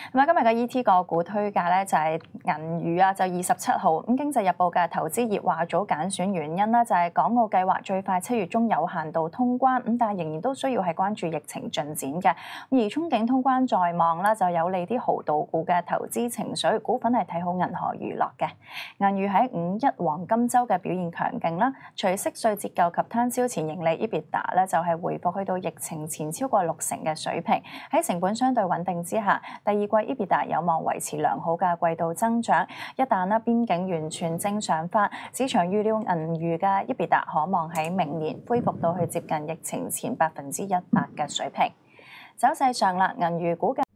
咁啊，今日嘅 ET 個股推介咧就係銀娛啊，就27號。咁經濟日報嘅投資熱話組揀選原因咧就係港澳計劃最快7月中有限度通關，咁但係仍然都需要係關注疫情進展嘅。而憧憬通關在望啦，就有利啲豪賭股嘅投資情緒，股份係睇好銀河娛樂嘅。銀娛喺5·1黃金週嘅表現強勁啦，除息稅折舊及攤銷前盈利 EBITDA 咧就係回復去到疫情前超過60%嘅水平，喺成本相對穩定之下，第二季 EBITDA 有望維持良好嘅季度增長。一旦邊境完全正常化，市場預料銀娛嘅 EBITDA 可望喺明年恢復到去接近疫情前100%嘅水平。走勢上啦，銀娛股價